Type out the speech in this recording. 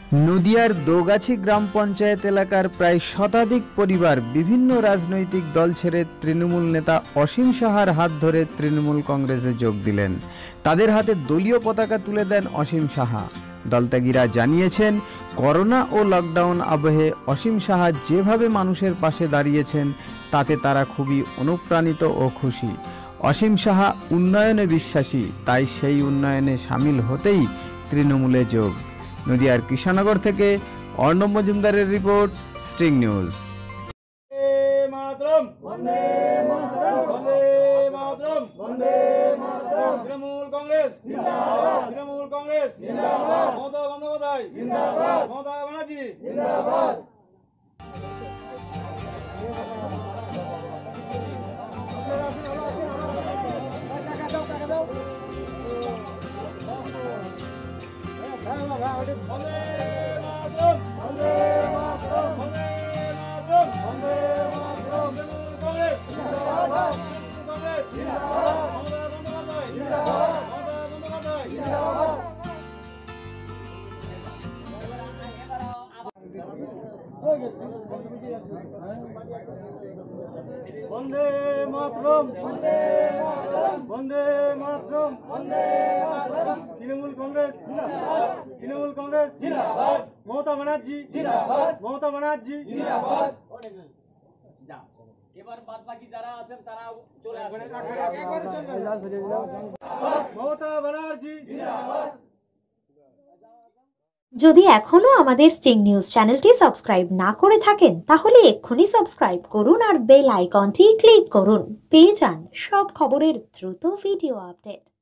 নদিয়ার দোগাছি গ্রাম পঞ্চায়েত এলাকার প্রায় শতাধিক পরিবার বিভিন্ন রাজনৈতিক দল ছেড়ে তৃণমূল নেতা অসীম সাহার হাত ধরে তৃণমূল কংগ্রেসে যোগ দিলেন। তাদের হাতে দলীয় পতাকা তুলে দেন অসীম সাহা। দলত্যাগীরা জানিয়েছেন, করোনা ও লকডাউন আবহে অসীম সাহা যেভাবে মানুষের পাশে দাঁড়িয়েছেন তাতে তারা খুবই অনুপ্রাণিত ও খুশি। অসীম সাহা উন্নয়নে বিশ্বাসী, তাই সেই উন্নয়নে সামিল হতেই তৃণমূলে যোগ। নদিয়ার কৃষ্ণনগর থেকে অর্ণব মজুমদারের রিপোর্ট, স্ট্রিং নিউজ। তৃণমূল কংগ্রেস জিন্দাবাদ, তৃণমূল কংগ্রেস জিন্দাবাদ, মমতা বন্দ্যোপাধ্যায় জিন্দাবাদ, মমতা ব্যানার্জি জিন্দাবাদ। বন্দে মাতরম, বন্দে মাতরম, বন্দে মাতরম, বন্দে মাতরম। তৃণমূল কংগ্রেস জিন্দাবাদ, তৃণমূল কংগ্রেস জিন্দাবাদ, মমতা ব্যানার্জি জিন্দাবাদ, মমতা ব্যানার্জি জিন্দাবাদ। এবার বাদ বাকি যারা আছেন তারা চলে আসবেন। মমতা ব্যানার্জি জিন্দাবাদ। যদি এখনো আমাদের স্টিং নিউজ চ্যানেলটি সাবস্ক্রাইব না করে থাকেন তাহলে এক্ষুনি সাবস্ক্রাইব করুন আর বেল আইকনটি ক্লিক করুন। পেয়ে যান সব খবরের দ্রুত ভিডিও আপডেট।